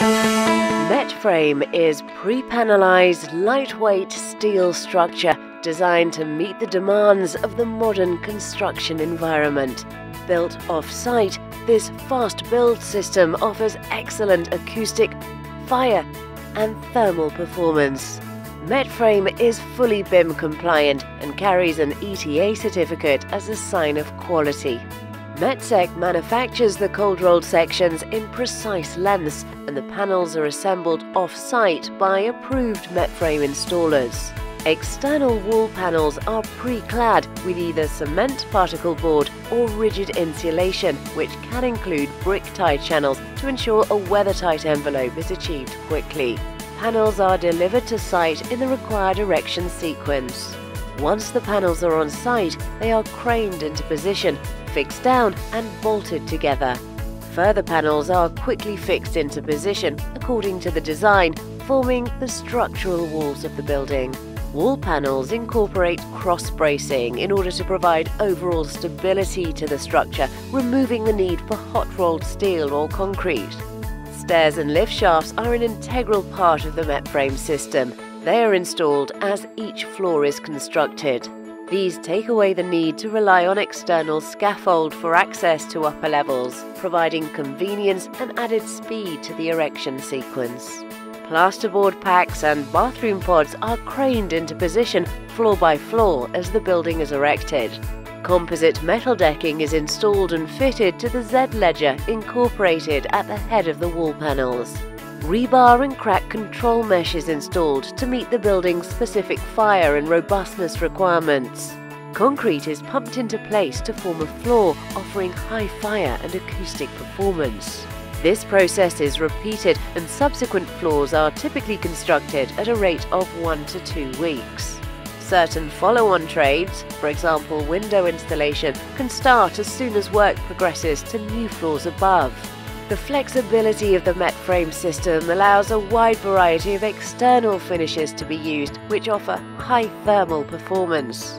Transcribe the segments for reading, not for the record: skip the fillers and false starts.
Metframe is pre-panelised, lightweight steel structure designed to meet the demands of the modern construction environment. Built off-site, this fast build system offers excellent acoustic, fire and thermal performance. Metframe is fully BIM compliant and carries an ETA certificate as a sign of quality. Metsec manufactures the cold-rolled sections in precise lengths, and the panels are assembled off-site by approved Metframe installers. External wall panels are pre-clad with either cement particle board or rigid insulation, which can include brick tie channels to ensure a weather-tight envelope is achieved quickly. Panels are delivered to site in the required erection sequence. Once the panels are on site, they are craned into position, fixed down and bolted together. Further panels are quickly fixed into position according to the design, forming the structural walls of the building. Wall panels incorporate cross-bracing in order to provide overall stability to the structure, removing the need for hot-rolled steel or concrete. Stairs and lift shafts are an integral part of the Metframe system. They are installed as each floor is constructed. These take away the need to rely on external scaffold for access to upper levels, providing convenience and added speed to the erection sequence. Plasterboard packs and bathroom pods are craned into position floor by floor as the building is erected. Composite metal decking is installed and fitted to the Z-ledger incorporated at the head of the wall panels. Rebar and crack control mesh is installed to meet the building's specific fire and robustness requirements. Concrete is pumped into place to form a floor, offering high fire and acoustic performance. This process is repeated and subsequent floors are typically constructed at a rate of 1 to 2 weeks. Certain follow-on trades, for example window installation, can start as soon as work progresses to new floors above. The flexibility of the Metframe system allows a wide variety of external finishes to be used, which offer high thermal performance.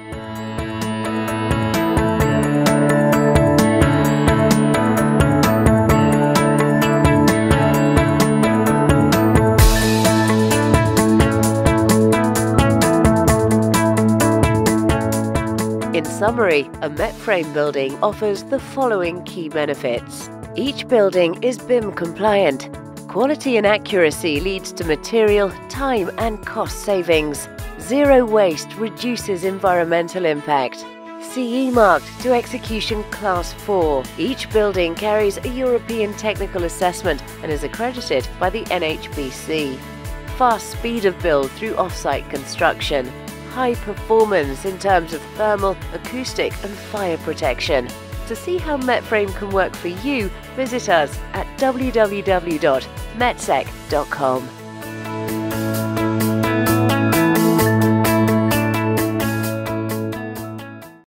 In summary, a Metframe building offers the following key benefits. Each building is BIM compliant. Quality and accuracy leads to material, time and cost savings. Zero waste reduces environmental impact. CE marked to execution class 4. Each building carries a European technical assessment and is accredited by the NHBC. Fast speed of build through off-site construction. High performance in terms of thermal, acoustic and fire protection. To see how Metframe can work for you, visit us at www.metsec.com.